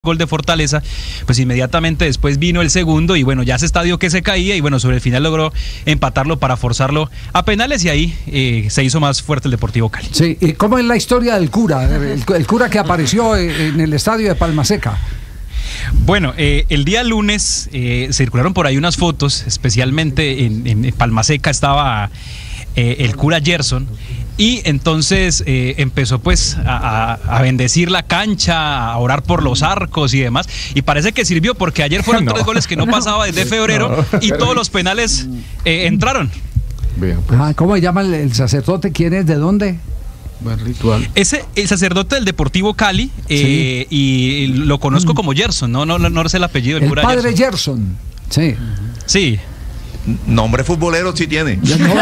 gol de Fortaleza, pues inmediatamente después vino el segundo y bueno, ya se estadio que se caía y bueno, sobre el final logró empatarlo para forzarlo a penales y ahí se hizo más fuerte el Deportivo Cali. Sí, ¿y cómo es la historia del cura? El cura que apareció en el estadio de Palma Seca. Bueno, el día lunes circularon por ahí unas fotos, especialmente en Palma Seca estaba el cura Gerson. Y entonces empezó pues a bendecir la cancha, a orar por los arcos y demás. Y parece que sirvió porque ayer fueron 3 goles que no pasaba desde febrero y todos los penales entraron. Bien, pues. ¿Cómo se llama el sacerdote? ¿Quién es? ¿De dónde? Ritual. El sacerdote del Deportivo Cali, sí. Y lo conozco como Gerson, no sé el apellido del cura. El padre Gerson. Sí. Sí. Nombre futbolero sí tiene.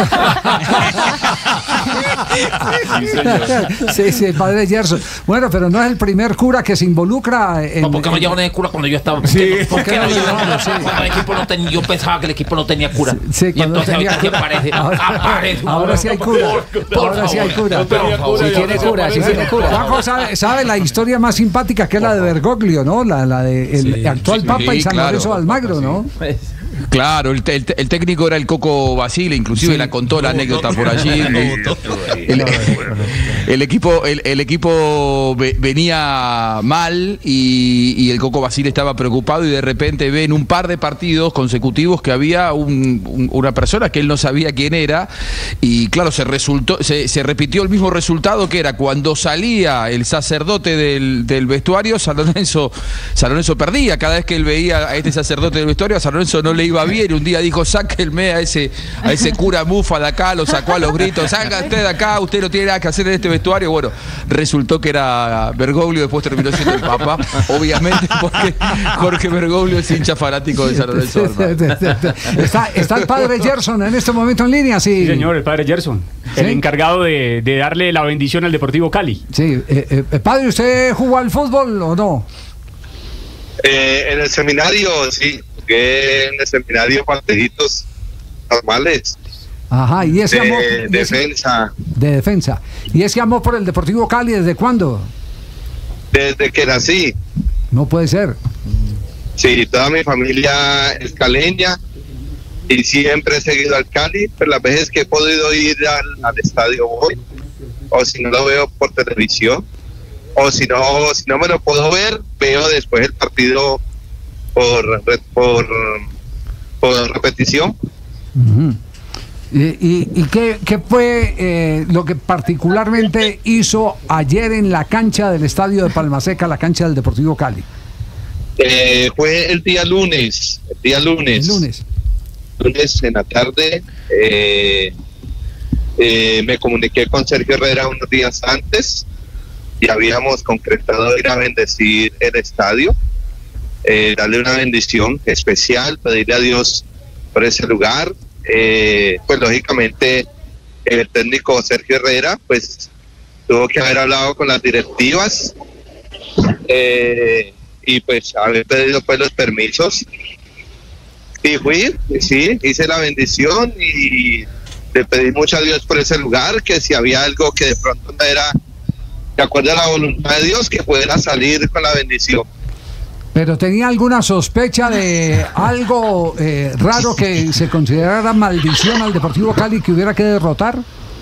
Sí, el padre Gerson. Bueno, pero no es el primer cura que se involucra en... No, ¿por qué me llevaron el cura cuando yo estaba? ¿Por qué no llevaron? Cuando el equipo no tenía, yo pensaba que el equipo no tenía cura. Sí, y entonces ahorita que aparece. Ahora sí hay cura. Ahora sí hay cura. Si tiene cura, si tiene cura. Juanjo sabe la historia más simpática que es la de Bergoglio, ¿no? La de el actual Papa y San Lorenzo de Almagro, ¿no? Claro, el técnico era el Coco Basile, inclusive la contó la anécdota por allí. El equipo venía mal y el Coco Basile estaba preocupado y de repente ve en un par de partidos consecutivos que había una persona que él no sabía quién era y claro, se repitió el mismo resultado que era cuando salía el sacerdote del vestuario, San Lorenzo perdía. Cada vez que él veía a este sacerdote del vestuario, a San Lorenzo no le iba bien. Un día dijo, sáquenme a ese cura mufa de acá, lo sacó a los gritos, salga usted de acá, usted no tiene nada que hacer en este vestuario. Bueno, resultó que era Bergoglio, después terminó siendo el Papa, obviamente porque Jorge Bergoglio es hincha fanático de San Lorenzo. Está el padre Gerson en este momento en línea, sí. Sí, señor, el padre Gerson, ¿sí? El encargado de darle la bendición al Deportivo Cali. Sí, padre, ¿usted jugó al fútbol o no? En el seminario, sí. En el seminario partiditos normales. Ajá, y ese amor defensa. De defensa. ¿Y ese amor por el Deportivo Cali desde cuándo? Desde que nací. No puede ser. Sí, toda mi familia es caleña y siempre he seguido al Cali, pero las veces que he podido ir al estadio voy, o si no lo veo por televisión, o si no me lo puedo ver, veo después el partido por repetición. Uh-huh. ¿Y qué fue lo que particularmente hizo ayer en la cancha del estadio de Palma Seca, la cancha del Deportivo Cali? Fue el día lunes. El lunes en la tarde me comuniqué con Sergio Herrera unos días antes y habíamos concretado ir a bendecir el estadio. Darle una bendición especial, pedirle a Dios por ese lugar. Pues lógicamente el técnico Sergio Herrera pues tuvo que haber hablado con las directivas y pues haber pedido pues los permisos y fui, sí, hice la bendición y le pedí mucho a Dios por ese lugar, que si había algo que de pronto no era de acuerdo a la voluntad de Dios, que pudiera salir con la bendición. ¿Pero tenía alguna sospecha de algo raro que se considerara maldición al Deportivo Cali que hubiera que derrotar?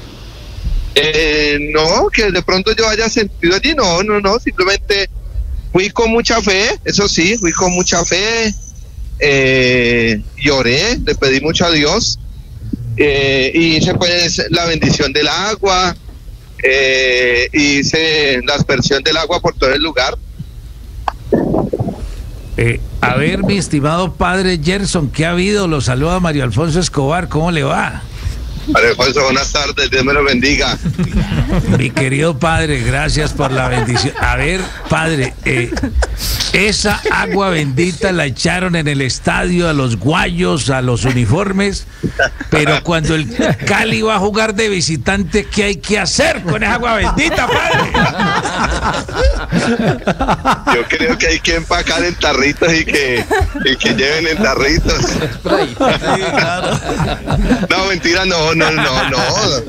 No, que de pronto yo haya sentido allí, no, simplemente fui con mucha fe, eso sí, fui con mucha fe, lloré, le pedí mucho a Dios, y hice pues la bendición del agua, hice la aspersión del agua por todo el lugar. A ver, mi estimado padre Gerson, ¿qué ha habido? Lo saluda Mario Alfonso Escobar, ¿cómo le va? Mario Alfonso, buenas tardes, Dios me lo bendiga. Mi querido padre, gracias por la bendición. A ver, padre, esa agua bendita la echaron en el estadio a los guayos, a los uniformes, pero cuando el Cali va a jugar de visitante, ¿qué hay que hacer con esa agua bendita, padre? Yo creo que hay que empacar en tarritos y que lleven en tarritos. No, mentira, no.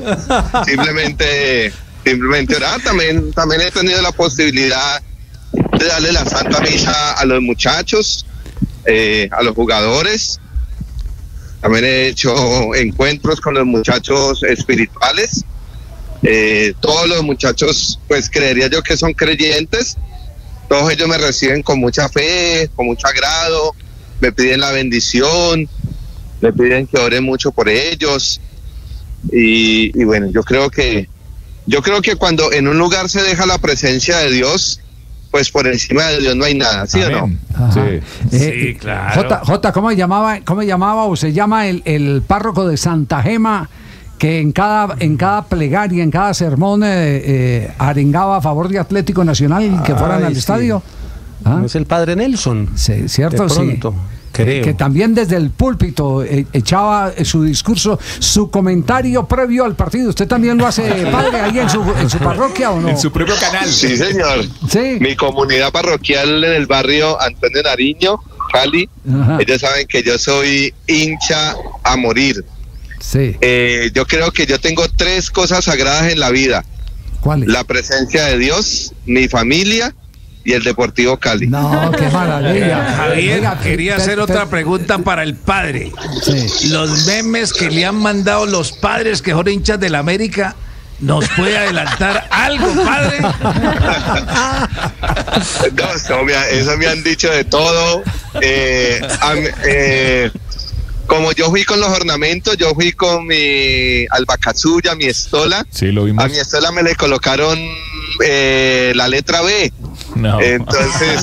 Simplemente orar. También he tenido la posibilidad de darle la Santa Misa a los muchachos, a los jugadores. También he hecho encuentros con los muchachos espirituales. Todos los muchachos, pues creería yo que son creyentes. Todos ellos me reciben con mucha fe, con mucho agrado, me piden la bendición, me piden que ore mucho por ellos. Y bueno, yo creo que cuando en un lugar se deja la presencia de Dios, pues por encima de Dios no hay nada, ¿sí o no? Sí, claro. Jota, ¿cómo llamaba o se llama el párroco de Santa Gema, que en cada plegaria, en cada sermón arengaba a favor de Atlético Nacional que fueran al estadio? Es el padre Nelson. Sí, cierto, de pronto, creo. Que también desde el púlpito echaba su discurso, su comentario previo al partido. ¿Usted también lo hace, padre, ahí en su parroquia o no? En su propio canal. Sí, señor. Sí. Mi comunidad parroquial en el barrio Antonio Nariño, Cali, ellos saben que yo soy hincha a morir. Sí. Yo creo que yo tengo 3 cosas sagradas en la vida. ¿Cuáles? La presencia de Dios, mi familia y el Deportivo Cali. No, qué maravilla. Javier, Oiga, quería hacer otra pregunta para el padre. Sí. Los memes que le han mandado los padres que son hinchas del América, ¿nos puede adelantar algo, padre? No, eso me han dicho de todo. Como yo fui con los ornamentos, yo fui con mi albacazuya, mi estola. Sí, lo vimos. A mi estola me le colocaron la letra B. No. Entonces,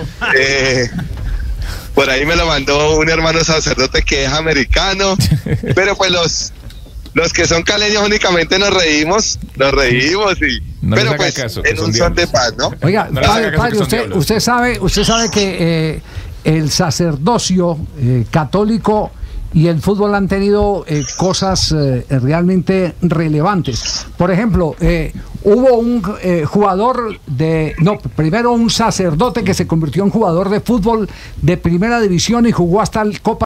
por ahí me lo mandó un hermano sacerdote que es americano. Pero pues los que son caleños únicamente nos reímos y no, pero pues caso, en un son de paz, ¿no? Oiga, No padre, usted sabe que el sacerdocio católico y el fútbol han tenido cosas realmente relevantes. Por ejemplo, hubo un jugador primero un sacerdote que se convirtió en jugador de fútbol de primera división y jugó hasta el Copa